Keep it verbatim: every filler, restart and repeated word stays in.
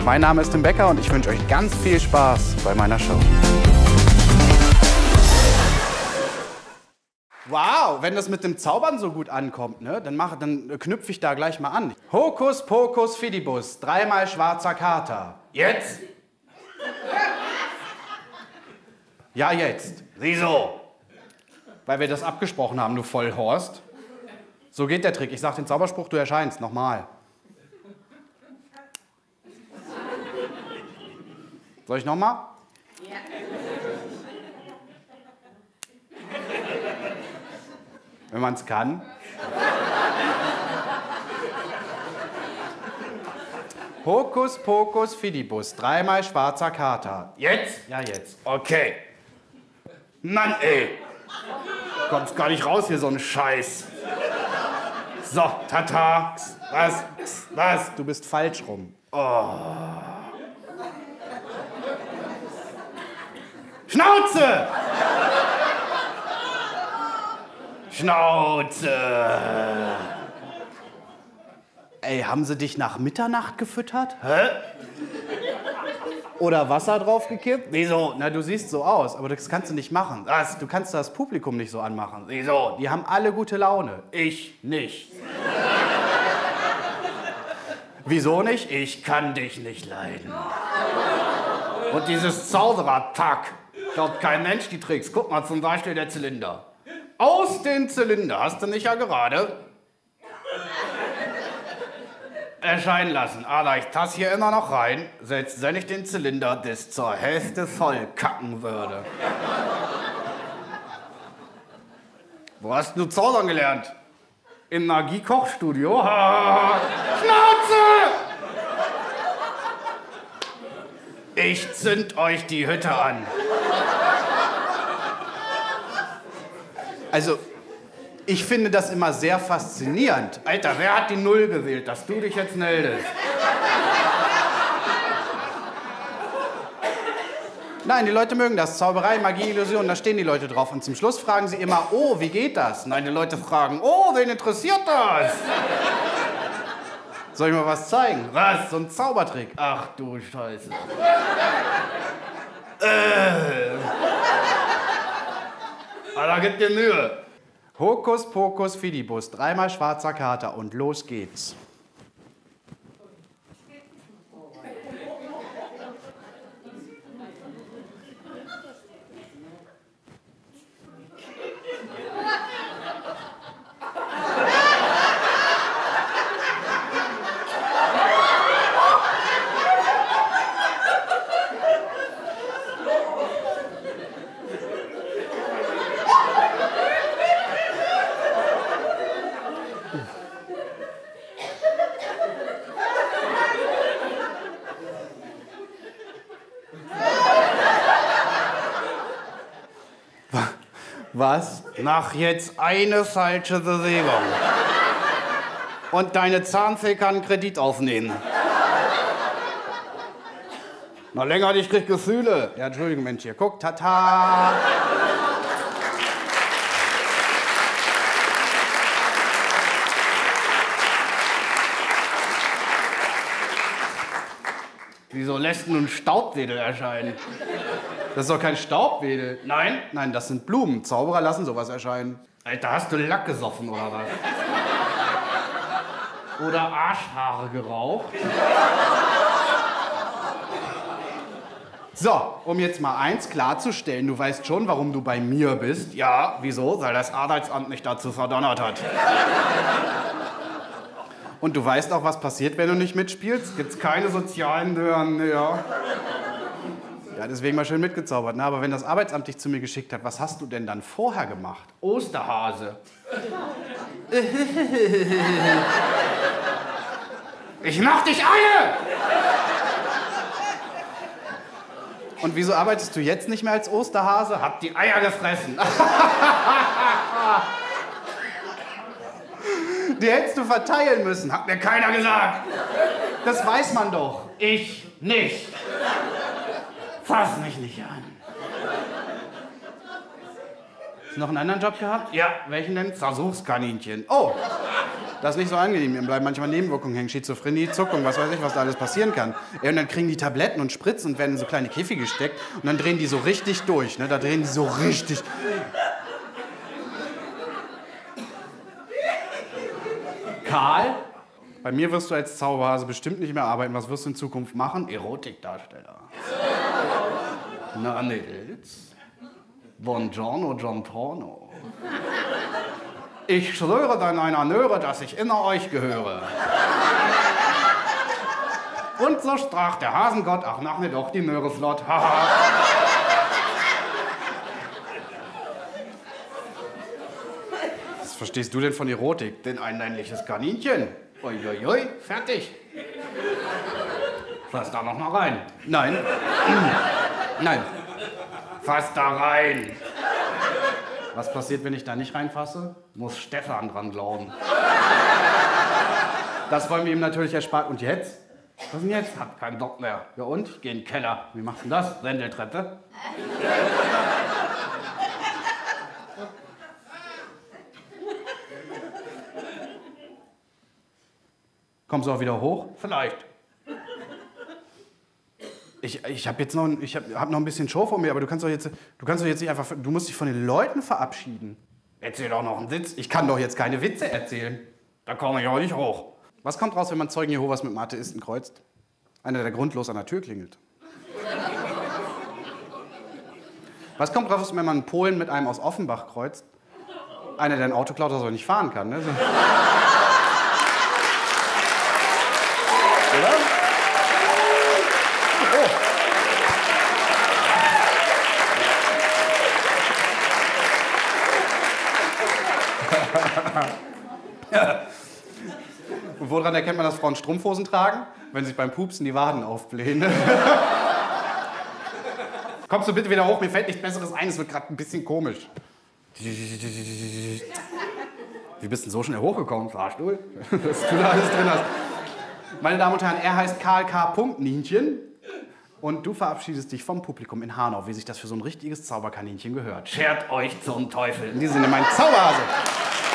Mein Name ist Tim Becker und ich wünsche euch ganz viel Spaß bei meiner Show. Wow, wenn das mit dem Zaubern so gut ankommt, ne, dann, mach, dann knüpfe ich da gleich mal an. Hokus pokus fidibus, dreimal schwarzer Kater. Jetzt? Ja, jetzt. Wieso? Weil wir das abgesprochen haben, du Vollhorst. So geht der Trick. Ich sag den Zauberspruch, du erscheinst. Nochmal. Soll ich nochmal? Ja. Wenn man es kann. Hokus pokus fidibus, dreimal schwarzer Kater. Jetzt? Ja, jetzt. Okay. Mann, ey. Kommst gar nicht raus hier, so ein Scheiß. So, tata. Was? Was? Du bist falsch rum. Oh. Schnauze! Schnauze! Ey, haben sie dich nach Mitternacht gefüttert? Hä? Oder Wasser draufgekippt? Wieso? Na, du siehst so aus, aber das kannst du nicht machen. Was? Du kannst das Publikum nicht so anmachen. Wieso? Die haben alle gute Laune. Ich nicht. Wieso nicht? Ich kann dich nicht leiden. Und dieses Zauberer-Tack, glaubt kein Mensch die Tricks. Guck mal, zum Beispiel der Zylinder. Aus dem Zylinder, hast du nicht ja gerade? Erscheinen lassen. Aber ich tasse hier immer noch rein, selbst wenn ich den Zylinder bis zur Hälfte voll kacken würde. Wo hast du zaubern gelernt? Im Magie-Kochstudio? Schnauze! Ich zünd euch die Hütte an. Also, ich finde das immer sehr faszinierend. Alter, wer hat die Null gewählt, dass du dich jetzt meldest? Nein, die Leute mögen das. Zauberei, Magie, Illusion, da stehen die Leute drauf. Und zum Schluss fragen sie immer, oh, wie geht das? Nein, die Leute fragen, oh, wen interessiert das? Soll ich mal was zeigen? Was? So ein Zaubertrick? Ach du Scheiße. äh. Aber gib dir Mühe. Hokus pokus fidibus, dreimal schwarzer Kater und los geht's. Was? Mach jetzt eine falsche Bewegung. Und deine Zahnfee kann einen Kredit aufnehmen. Noch länger, ich krieg Gefühle. Ja, Entschuldigung, Mensch, hier, guck, tata. Wieso lässt nun Staubwedel erscheinen? Das ist doch kein Staubwedel. Nein? Nein, das sind Blumen. Zauberer lassen sowas erscheinen. Alter, hast du Lack gesoffen oder was? Oder Arschhaare geraucht? So, um jetzt mal eins klarzustellen, du weißt schon, warum du bei mir bist. Ja, wieso? Weil das Arbeitsamt mich dazu verdonnert hat. Und du weißt auch, was passiert, wenn du nicht mitspielst? Gibt's keine sozialen Behörden, ja. Ja, deswegen mal schön mitgezaubert. Na, aber wenn das Arbeitsamt dich zu mir geschickt hat, was hast du denn dann vorher gemacht? Osterhase. Ich mach dich alle! Und wieso arbeitest du jetzt nicht mehr als Osterhase? Hab die Eier gefressen. Die hättest du verteilen müssen, hat mir keiner gesagt. Das weiß man doch. Ich nicht. Fass mich nicht an. Hast du noch einen anderen Job gehabt? Ja, welchen denn? Versuchskaninchen. Oh, Das ist nicht so angenehm. Mir bleiben manchmal Nebenwirkungen hängen, Schizophrenie, Zuckung, was weiß ich, was da alles passieren kann. Ja, und dann kriegen die Tabletten und Spritzen und werden in so kleine Käfige gesteckt und dann drehen die so richtig durch. Ne? Da drehen die so richtig. Karl, bei mir wirst du als Zauberhase bestimmt nicht mehr arbeiten. Was wirst du in Zukunft machen? Erotikdarsteller. Na, Nils. Buongiorno, John Porno. Ich schwöre dann einer Nöre, dass ich inner euch gehöre. Und so sprach der Hasengott, ach, nach mir doch die Möhre flott. Haha. Was verstehst du denn von Erotik? Denn ein männliches Kaninchen. Uiuiui, fertig. Fass da noch mal rein. Nein. Nein. Fass da rein. Was passiert, wenn ich da nicht reinfasse? Muss Stefan dran glauben. Das wollen wir ihm natürlich ersparen. Und jetzt? Was denn jetzt? Hab keinen Bock mehr. Ja und? Ich geh in den Keller. Wie machst du das? Wendeltreppe? Kommst du auch wieder hoch? Vielleicht. Ich, ich habe jetzt noch, ich hab, hab noch ein bisschen Show vor mir, aber du kannst doch jetzt, du kannst doch jetzt nicht einfach, du musst dich von den Leuten verabschieden. Erzähl doch noch einen Witz. Ich kann doch jetzt keine Witze erzählen. Da komme ich auch nicht hoch. Was kommt raus, wenn man Zeugen Jehovas mit dem Atheisten kreuzt? Einer, der grundlos an der Tür klingelt. Was kommt raus, wenn man einen Polen mit einem aus Offenbach kreuzt? Einer, der ein Auto klaut, das aber nicht fahren kann. Ne? So. Oder? Und woran erkennt man, dass Frauen Strumpfhosen tragen? Wenn sie sich beim Pupsen die Waden aufblähen. Kommst du bitte wieder hoch? Mir fällt nichts Besseres ein. Es wird gerade ein bisschen komisch. Wie bist du denn so schnell hochgekommen, Fahrstuhl? Was du da alles drin hast. Meine Damen und Herren, er heißt Karl K. Nienchen. Und du verabschiedest dich vom Publikum in Hanau, wie sich das für so ein richtiges Zauberkaninchen gehört. Schert euch zum Teufel. In diesem Sinne, mein Zauberhase.